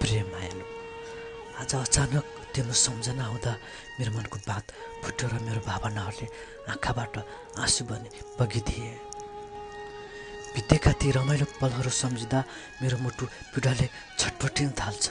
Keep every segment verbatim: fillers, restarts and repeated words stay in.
प्रिय मायालु, आज अचानक तिम्रो सम्झना आउँदा मेरो मनको बात फुट्यो र मेरो भावनाहरूले आँखाबाट आँसु बने बगिदिए। बितेका ती रमाइलो पलहरू सम्झिँदा मेरो मुटु पीडाले छटपटिन थाल्छ।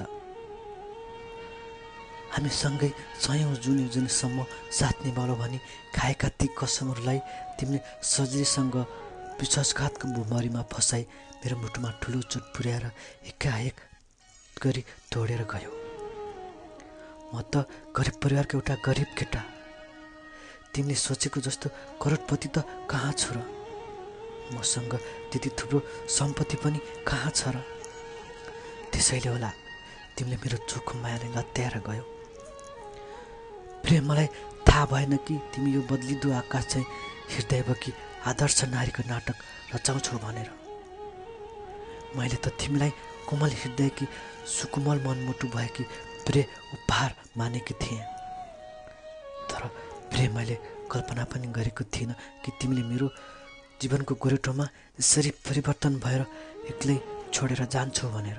हामी सँगै सयौँ जुनी जुनीसम्म साथ निभाउला भनी खाएका ती कसमहरूलाई तिमीले सजिलैसँग विश्वासघातको भुमरीमा फसाई मेरो मुटुमा ठुलो चोट पुर्याएर एकाएक गरी तोडेर गयो। म त गरिब परिवारको एउटा गरिब केटा, तिमीले सोचेको जस्तो करोडपति त कहाँ छु र? मसँग त्यति थुप्रो सम्पत्ति पनि कहाँ छ र? त्यसैले होला तिमीले मेरो चोखो मायाले लत्याएर गयो। प्रिय, मलाई थाहा भएन कि तिमी यो बदलिदो आकाश चाहिँ हृदयबकी आदर्श नारीको नाटक रचाउँछौ भनेर। मैले त तिमीलाई कोमल हृदयकी सुकुमल मनमुटु भएकी प्रिय उपहार मानेकी थिएँ। तर प्रिय, मैले कल्पना पनि गरेको थिइनँ कि तिमीले मेरो जीवनको गोरेटोमा यसरी परिवर्तन भएर एक्लै छोडेर जान्छौ भनेर।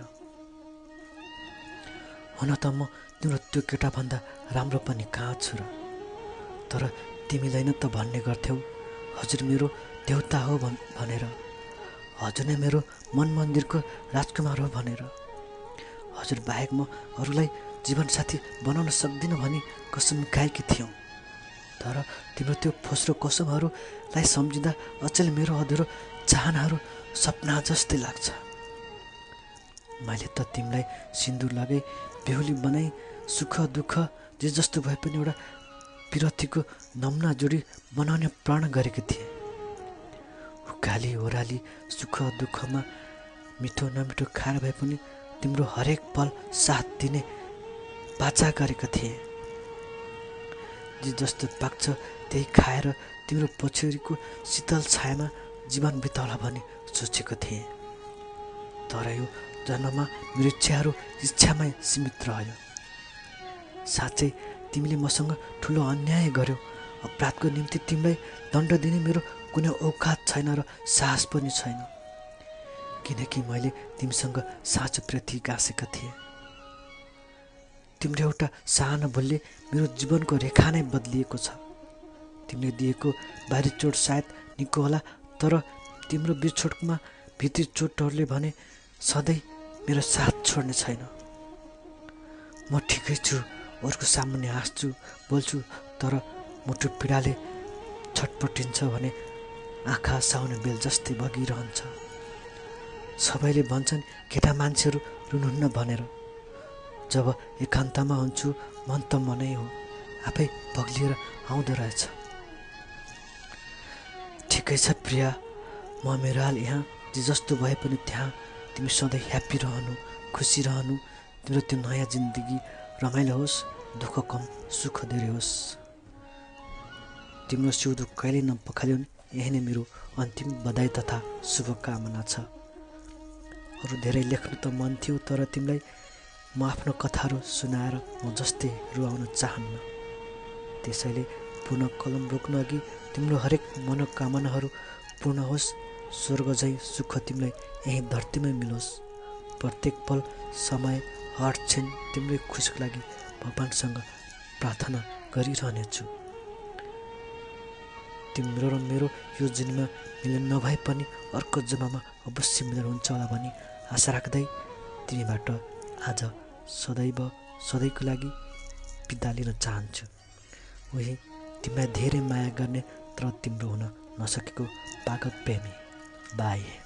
हुन त म तिम्रो त्यो केटाभन्दा राम्रो पनि कहाँ छु र? तर तिमीलाई न त भन्ने गर्थ्यौ हजुर मेरो देउता हो भनेर, हजुर नै मेरो मन मन्दिरको राजकुमार हो भनेर। हजुर बाहेक म अरूलाई जीवनसाथी बनाउन सक्दिनँ भनी कसम खाएकी थियौँ। तर तिम्रो त्यो फोस्रो कसमहरूलाई सम्झिँदा अचेल मेरो अधुरो चाहनाहरू सपना जस्तै लाग्छ। मैले त तिमीलाई सिन्दुर लगाई बेहुली बनाई सुख दुःख जे जस्तो भए पनि एउटा पिरतीको नमुना जोडी बनाउने प्रण गरेकी थिएँ। उकाली ओह्राली सुख दुःखमा मिठो नमिठो खाएर भए पनि तिम्रो हरेक पल साथ दिने बाचा गरेका थिएँ। जे जस्तो पाक्छ त्यही खाएर तिम्रो पछ्यौरीको शीतल छायामा जीवन बिताउला भनी सोचेको थिएँ। तर यो जन्ममा मेरो इच्छाहरू इच्छामै सीमित रह्यो। साँच्चै तिमीले मसँग ठुलो अन्याय गर्यौ। अपराधको निम्ति तिमीलाई दण्ड दिने मेरो कुनै औकात छैन र साहस पनि छैन, किनकि मैले तिमीसँग साँचो प्रीति गाँसेका थिएँ। तिम्रो एउटा सानो भुलले मेरो जीवनको रेखा नै बदलिएको छ। तिमीले दिएको बाहिरी चोट सायद निको होला, तर तिम्रो बिछोडमा भित्री चोटहरूले भने सधैँ मेरो साथ छोड्ने छैन। म ठिकै छु, अरूको सामुन्ने हाँस्छु बोल्छु, तर मुटु पीडाले छटपटिन्छ भने आँखा साउने बेल जस्तै बगिरहन्छ। सबैले भन्छन् केटा मान्छेहरू रुनुहुन्न भनेर। जब एकान्तमा हुन्छु मन त मनै हो, आफै पग्लिएर आउँदो रहेछ। ठिकै छ प्रिया, म मेरो हाल यहाँ जे जस्तो भए पनि त्यहाँ तिमी सधैँ ह्याप्पी रहनु, खुसी रहनु। तिम्रो त्यो नयाँ जिन्दगी रमाइलो होस्, दुःख कम सुख धेरै होस्। तिम्रो सिउँदो कहिले नपखालिउन्, यही नै मेरो अन्तिम बधाई तथा शुभकामना छ। अरू धेरै लेख्नु त मन थियो, तर तिमीलाई म आफ्नो कथाहरू सुनाएर म जस्तै रुवाउन चाहन्न। त्यसैले पुनः कलम रोक्न अघि तिम्रो हरेक मनोकामनाहरू पूर्ण होस्। स्वर्ग झैँ सुख तिमीलाई यही धरतीमै मिलोस्। प्रत्येक पल समय हर क्षण तिम्रै खुसीको लागि भगवानसँग प्रार्थना गरिरहनेछु। तिम्रो र मेरो यो जन्ममा मिलन नभए पनि अर्को जन्ममा अवश्य मिलन हुन्छ होला भनी आशा राख्दै तिमीबाट आज सदैव सधैँको लागि बिदा लिन चाहन्छु। उही तिमीलाई धेरै माया गर्ने तर तिम्रो हुन नसकेको पागल प्रेमी। बाई।